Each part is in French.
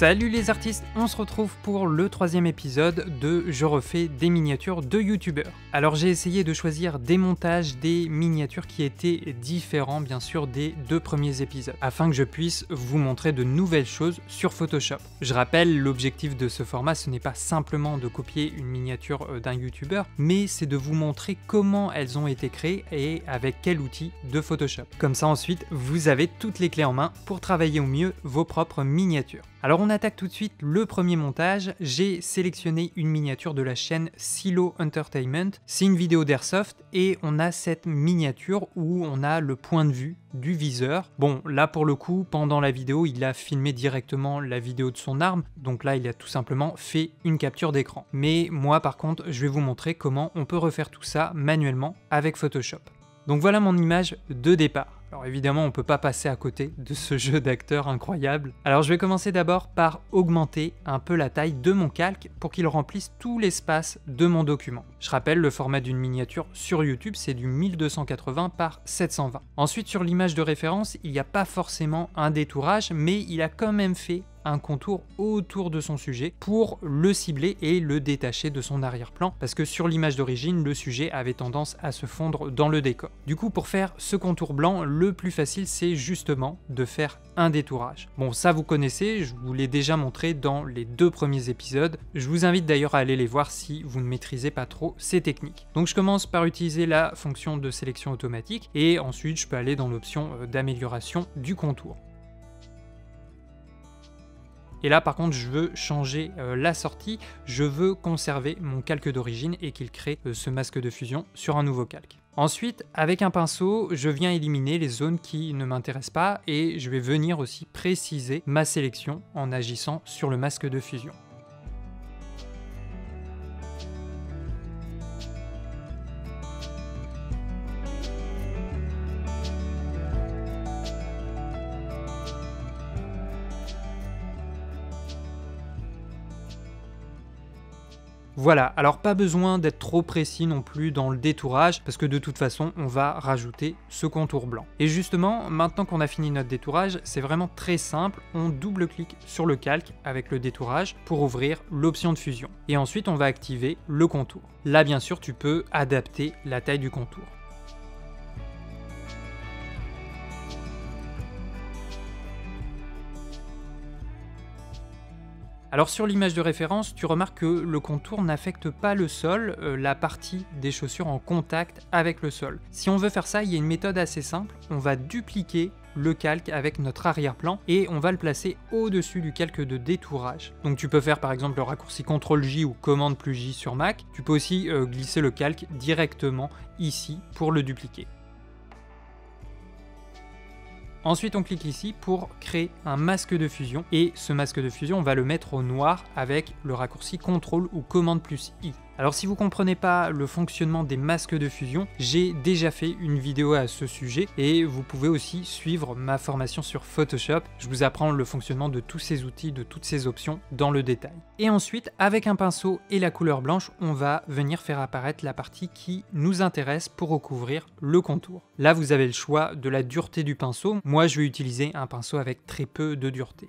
Salut les artistes, on se retrouve pour le 3e épisode de Je refais des miniatures de youtubeurs. Alors j'ai essayé de choisir des montages, des miniatures qui étaient différents bien sûr des 2 premiers épisodes, afin que je puisse vous montrer de nouvelles choses sur Photoshop. Je rappelle, l'objectif de ce format ce n'est pas simplement de copier une miniature d'un youtubeur, mais c'est de vous montrer comment elles ont été créées et avec quel outil de Photoshop. Comme ça ensuite vous avez toutes les clés en main pour travailler au mieux vos propres miniatures. Alors on attaque tout de suite le premier montage. J'ai sélectionné une miniature de la chaîne Silo Entertainment. C'est une vidéo d'airsoft et on a cette miniature où on a le point de vue du viseur. Bon, là pour le coup, pendant la vidéo, il a filmé directement la vidéo de son arme. Donc là, il a tout simplement fait une capture d'écran. Mais moi par contre, je vais vous montrer comment on peut refaire tout ça manuellement avec Photoshop. Donc voilà mon image de départ. Alors évidemment, on ne peut pas passer à côté de ce jeu d'acteur incroyable. Alors je vais commencer d'abord par augmenter un peu la taille de mon calque pour qu'il remplisse tout l'espace de mon document. Je rappelle, le format d'une miniature sur YouTube, c'est du 1280 par 720. Ensuite, sur l'image de référence, il n'y a pas forcément un détourage, mais il a quand même fait un contour autour de son sujet pour le cibler et le détacher de son arrière-plan, parce que sur l'image d'origine, le sujet avait tendance à se fondre dans le décor. Du coup, pour faire ce contour blanc, le plus facile, c'est justement de faire un détourage. Bon, ça vous connaissez, je vous l'ai déjà montré dans les 2 premiers épisodes. Je vous invite d'ailleurs à aller les voir si vous ne maîtrisez pas trop ces techniques. Donc je commence par utiliser la fonction de sélection automatique et ensuite je peux aller dans l'option d'amélioration du contour. Et là par contre je veux changer la sortie, je veux conserver mon calque d'origine et qu'il crée ce masque de fusion sur un nouveau calque. Ensuite, avec un pinceau, je viens éliminer les zones qui ne m'intéressent pas et je vais venir aussi préciser ma sélection en agissant sur le masque de fusion. Voilà, alors pas besoin d'être trop précis non plus dans le détourage, parce que de toute façon, on va rajouter ce contour blanc. Et justement, maintenant qu'on a fini notre détourage, c'est vraiment très simple, on double-clique sur le calque avec le détourage pour ouvrir l'option de fusion. Et ensuite, on va activer le contour. Là, bien sûr, tu peux adapter la taille du contour. Alors sur l'image de référence, tu remarques que le contour n'affecte pas le sol, la partie des chaussures en contact avec le sol. Si on veut faire ça, il y a une méthode assez simple, on va dupliquer le calque avec notre arrière-plan et on va le placer au-dessus du calque de détourage. Donc tu peux faire par exemple le raccourci CTRL-J ou commande plus J sur Mac, tu peux aussi glisser le calque directement ici pour le dupliquer. Ensuite, on clique ici pour créer un masque de fusion et ce masque de fusion, on va le mettre au noir avec le raccourci CTRL ou commande plus I. Alors si vous ne comprenez pas le fonctionnement des masques de fusion, j'ai déjà fait une vidéo à ce sujet et vous pouvez aussi suivre ma formation sur Photoshop. Je vous apprends le fonctionnement de tous ces outils, de toutes ces options dans le détail. Et ensuite, avec un pinceau et la couleur blanche, on va venir faire apparaître la partie qui nous intéresse pour recouvrir le contour. Là, vous avez le choix de la dureté du pinceau. Moi, je vais utiliser un pinceau avec très peu de dureté.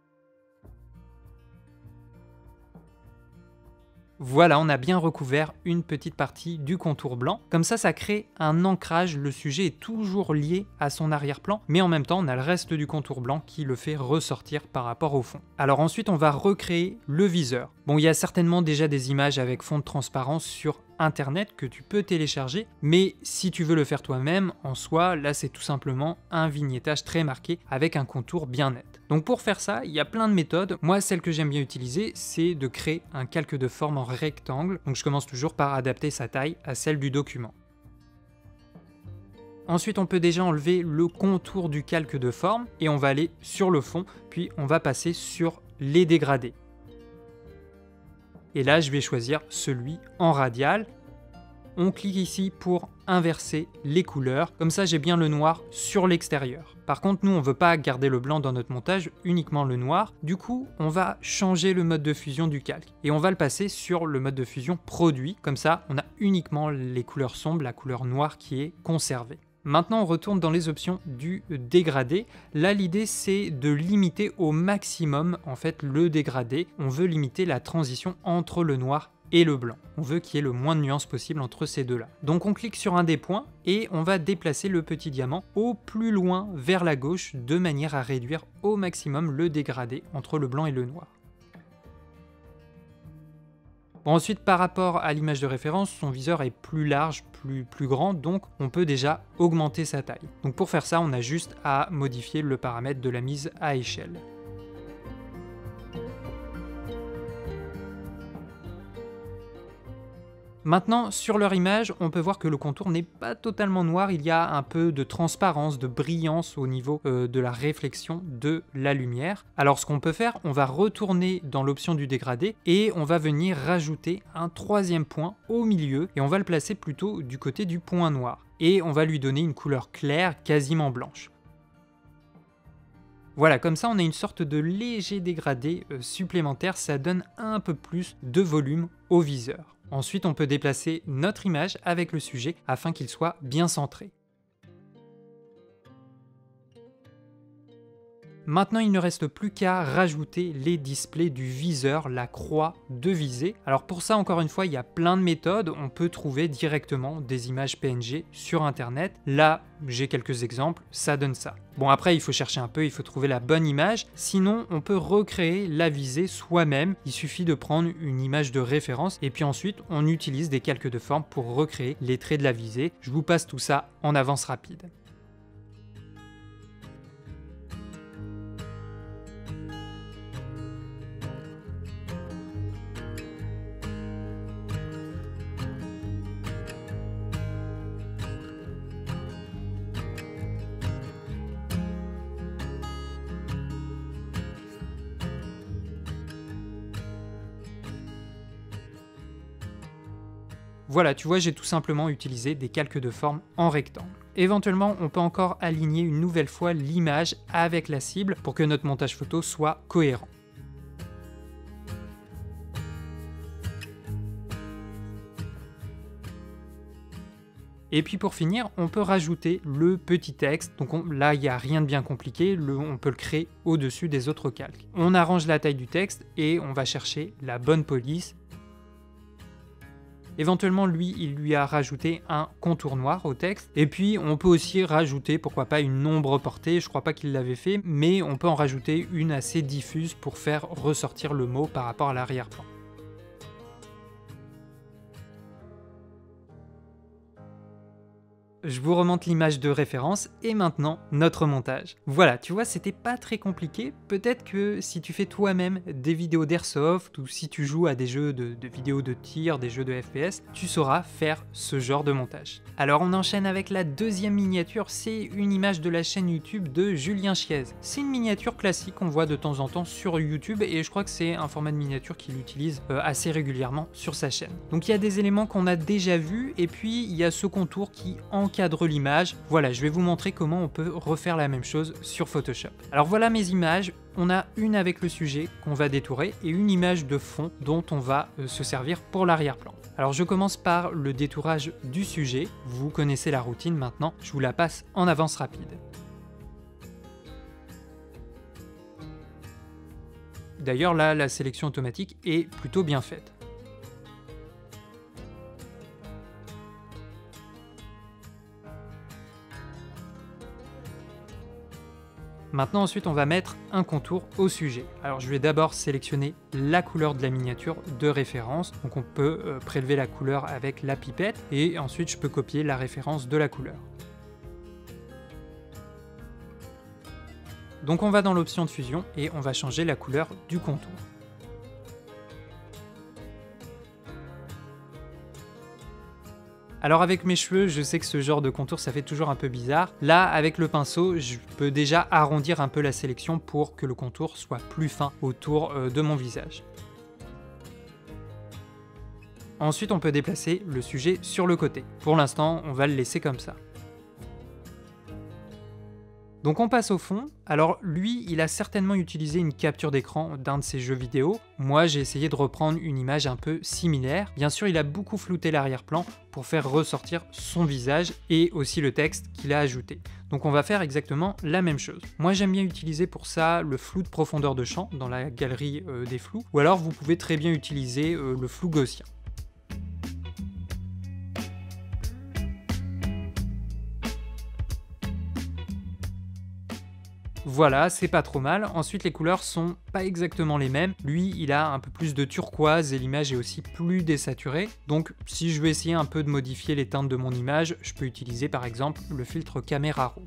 Voilà, on a bien recouvert une petite partie du contour blanc. Comme ça crée un ancrage, le sujet est toujours lié à son arrière-plan, mais en même temps, on a le reste du contour blanc qui le fait ressortir par rapport au fond. Alors ensuite, on va recréer le viseur. Bon, il y a certainement déjà des images avec fond de transparence sur Internet que tu peux télécharger, mais si tu veux le faire toi-même, en soi, là c'est tout simplement un vignettage très marqué avec un contour bien net. Donc pour faire ça, il y a plein de méthodes. Moi, celle que j'aime bien utiliser, c'est de créer un calque de forme en rectangle. Donc je commence toujours par adapter sa taille à celle du document. Ensuite, on peut déjà enlever le contour du calque de forme et on va aller sur le fond, puis on va passer sur les dégradés. Et là, je vais choisir celui en radial. On clique ici pour inverser les couleurs. Comme ça, j'ai bien le noir sur l'extérieur. Par contre, nous, on ne veut pas garder le blanc dans notre montage, uniquement le noir. Du coup, on va changer le mode de fusion du calque. Et on va le passer sur le mode de fusion produit. Comme ça, on a uniquement les couleurs sombres, la couleur noire qui est conservée. Maintenant, on retourne dans les options du dégradé. Là, l'idée, c'est de limiter au maximum en fait le dégradé. On veut limiter la transition entre le noir et le blanc. On veut qu'il y ait le moins de nuances possible entre ces deux-là. Donc on clique sur un des points et on va déplacer le petit diamant au plus loin vers la gauche de manière à réduire au maximum le dégradé entre le blanc et le noir. Bon, ensuite, par rapport à l'image de référence, son viseur est plus large, plus grand, donc on peut déjà augmenter sa taille. Donc pour faire ça, on a juste à modifier le paramètre de la mise à échelle. Maintenant, sur leur image, on peut voir que le contour n'est pas totalement noir, il y a un peu de transparence, de brillance au niveau de la réflexion de la lumière. Alors ce qu'on peut faire, on va retourner dans l'option du dégradé et on va venir rajouter un troisième point au milieu et on va le placer plutôt du côté du point noir. Et on va lui donner une couleur claire, quasiment blanche. Voilà, comme ça on a une sorte de léger dégradé supplémentaire, ça donne un peu plus de volume au viseur. Ensuite, on peut déplacer notre image avec le sujet afin qu'il soit bien centré. Maintenant, il ne reste plus qu'à rajouter les displays du viseur, la croix de visée. Alors pour ça, encore une fois, il y a plein de méthodes. On peut trouver directement des images PNG sur Internet. Là, j'ai quelques exemples, ça donne ça. Bon, après, il faut chercher un peu, il faut trouver la bonne image. Sinon, on peut recréer la visée soi-même. Il suffit de prendre une image de référence et puis ensuite, on utilise des calques de forme pour recréer les traits de la visée. Je vous passe tout ça en avance rapide. Voilà, tu vois, j'ai tout simplement utilisé des calques de forme en rectangle. Éventuellement, on peut encore aligner une nouvelle fois l'image avec la cible pour que notre montage photo soit cohérent. Et puis pour finir, on peut rajouter le petit texte. Donc là, il n'y a rien de bien compliqué, on peut le créer au-dessus des autres calques. On arrange la taille du texte et on va chercher la bonne police. Éventuellement, lui, il lui a rajouté un contour noir au texte. Et puis, on peut aussi rajouter, pourquoi pas, une ombre portée. Je crois pas qu'il l'avait fait, mais on peut en rajouter une assez diffuse pour faire ressortir le mot par rapport à l'arrière-plan. Je vous remonte l'image de référence et maintenant notre montage. Voilà, tu vois, c'était pas très compliqué. Peut-être que si tu fais toi-même des vidéos d'airsoft ou si tu joues à des jeux de vidéos de tir, des jeux de FPS, tu sauras faire ce genre de montage. Alors on enchaîne avec la deuxième miniature, c'est une image de la chaîne YouTube de Julien Chiez. C'est une miniature classique qu'on voit de temps en temps sur YouTube et je crois que c'est un format de miniature qu'il utilise assez régulièrement sur sa chaîne. Donc il y a des éléments qu'on a déjà vus et puis il y a ce contour qui encadre l'image. Voilà, je vais vous montrer comment on peut refaire la même chose sur Photoshop. Alors voilà mes images. On a une avec le sujet qu'on va détourer et une image de fond dont on va se servir pour l'arrière-plan. Alors je commence par le détourage du sujet. Vous connaissez la routine maintenant, je vous la passe en avance rapide. D'ailleurs là, la sélection automatique est plutôt bien faite. Maintenant, ensuite, on va mettre un contour au sujet. Alors, je vais d'abord sélectionner la couleur de la miniature de référence. Donc, on peut prélever la couleur avec la pipette et ensuite, je peux copier la référence de la couleur. Donc, on va dans l'option de fusion et on va changer la couleur du contour. Alors avec mes cheveux, je sais que ce genre de contour ça fait toujours un peu bizarre. Là, avec le pinceau, je peux déjà arrondir un peu la sélection pour que le contour soit plus fin autour de mon visage. Ensuite, on peut déplacer le sujet sur le côté. Pour l'instant, on va le laisser comme ça. Donc on passe au fond. Alors lui, il a certainement utilisé une capture d'écran d'un de ses jeux vidéo. Moi, j'ai essayé de reprendre une image un peu similaire. Bien sûr, il a beaucoup flouté l'arrière-plan pour faire ressortir son visage et aussi le texte qu'il a ajouté. Donc on va faire exactement la même chose. Moi, j'aime bien utiliser pour ça le flou de profondeur de champ dans la galerie des flous, ou alors vous pouvez très bien utiliser le flou gaussien. Voilà, c'est pas trop mal. Ensuite, les couleurs sont pas exactement les mêmes. Lui, il a un peu plus de turquoise et l'image est aussi plus désaturée. Donc, si je veux essayer un peu de modifier les teintes de mon image, je peux utiliser par exemple le filtre Camera Raw.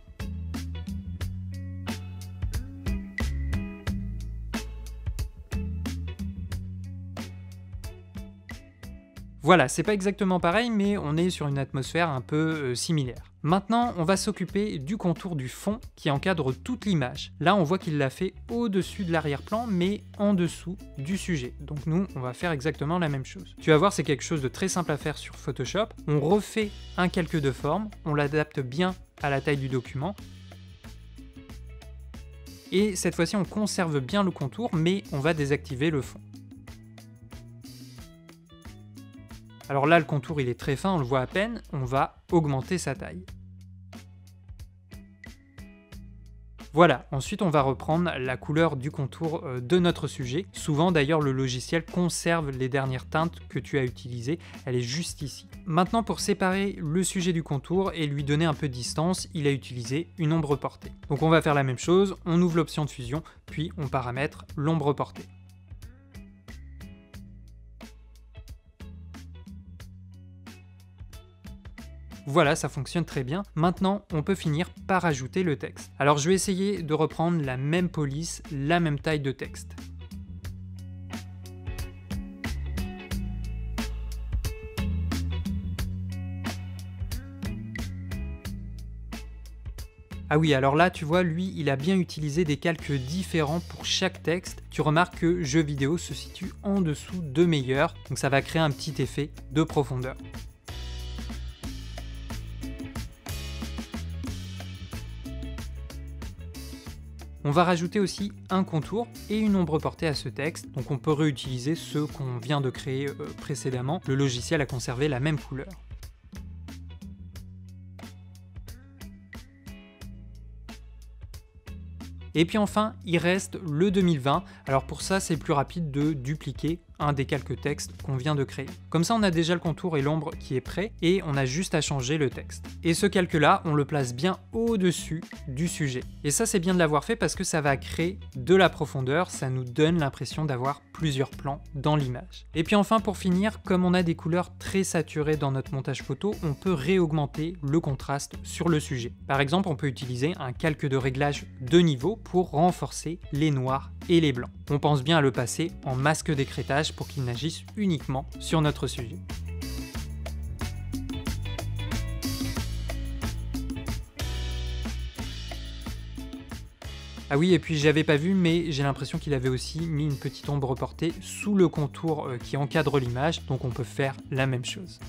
Voilà, c'est pas exactement pareil, mais on est sur une atmosphère un peu similaire. Maintenant, on va s'occuper du contour du fond qui encadre toute l'image. Là, on voit qu'il l'a fait au-dessus de l'arrière-plan, mais en dessous du sujet. Donc nous, on va faire exactement la même chose. Tu vas voir, c'est quelque chose de très simple à faire sur Photoshop. On refait un calque de forme, on l'adapte bien à la taille du document. Et cette fois-ci, on conserve bien le contour, mais on va désactiver le fond. Alors là, le contour il est très fin, on le voit à peine, on va augmenter sa taille. Voilà, ensuite on va reprendre la couleur du contour de notre sujet. Souvent d'ailleurs le logiciel conserve les dernières teintes que tu as utilisées, elle est juste ici. Maintenant pour séparer le sujet du contour et lui donner un peu de distance, il a utilisé une ombre portée. Donc on va faire la même chose, on ouvre l'option de fusion, puis on paramètre l'ombre portée. Voilà, ça fonctionne très bien. Maintenant, on peut finir par ajouter le texte. Alors je vais essayer de reprendre la même police, la même taille de texte. Ah oui, alors là, tu vois, lui, il a bien utilisé des calques différents pour chaque texte. Tu remarques que jeu vidéo se situe en dessous de meilleur, donc ça va créer un petit effet de profondeur. On va rajouter aussi un contour et une ombre portée à ce texte, donc on peut réutiliser ceux qu'on vient de créer précédemment. Le logiciel a conservé la même couleur. Et puis enfin, il reste le 2020. Alors pour ça, c'est plus rapide de dupliquer un des quelques textes qu'on vient de créer. Comme ça, on a déjà le contour et l'ombre qui est prêt et on a juste à changer le texte. Et ce calque-là, on le place bien au-dessus du sujet. Et ça, c'est bien de l'avoir fait parce que ça va créer de la profondeur, ça nous donne l'impression d'avoir plusieurs plans dans l'image. Et puis enfin, pour finir, comme on a des couleurs très saturées dans notre montage photo, on peut réaugmenter le contraste sur le sujet. Par exemple, on peut utiliser un calque de réglage de niveau pour renforcer les noirs et les blancs. On pense bien à le passer en masque d'écrêtage pour qu'il n'agisse uniquement sur notre sujet. Ah oui, et puis j'avais pas vu, mais j'ai l'impression qu'il avait aussi mis une petite ombre portée sous le contour qui encadre l'image, donc on peut faire la même chose.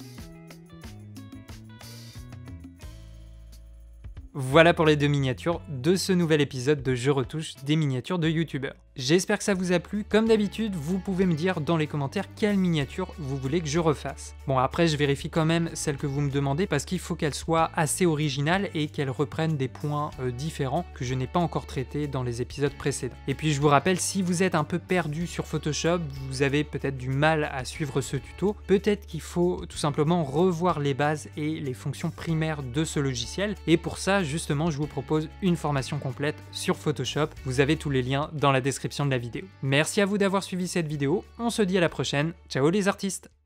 Voilà pour les deux miniatures de ce nouvel épisode de Je retouche des miniatures de youtubeurs. J'espère que ça vous a plu. Comme d'habitude, vous pouvez me dire dans les commentaires quelle miniature vous voulez que je refasse. Bon, après je vérifie quand même celle que vous me demandez parce qu'il faut qu'elle soit assez originale et qu'elle reprenne des points différents que je n'ai pas encore traités dans les épisodes précédents. Et puis je vous rappelle, si vous êtes un peu perdu sur Photoshop, vous avez peut-être du mal à suivre ce tuto, peut-être qu'il faut tout simplement revoir les bases et les fonctions primaires de ce logiciel. Et pour ça, justement, je vous propose une formation complète sur Photoshop. Vous avez tous les liens dans la description de la vidéo. Merci à vous d'avoir suivi cette vidéo. On se dit à la prochaine. Ciao les artistes!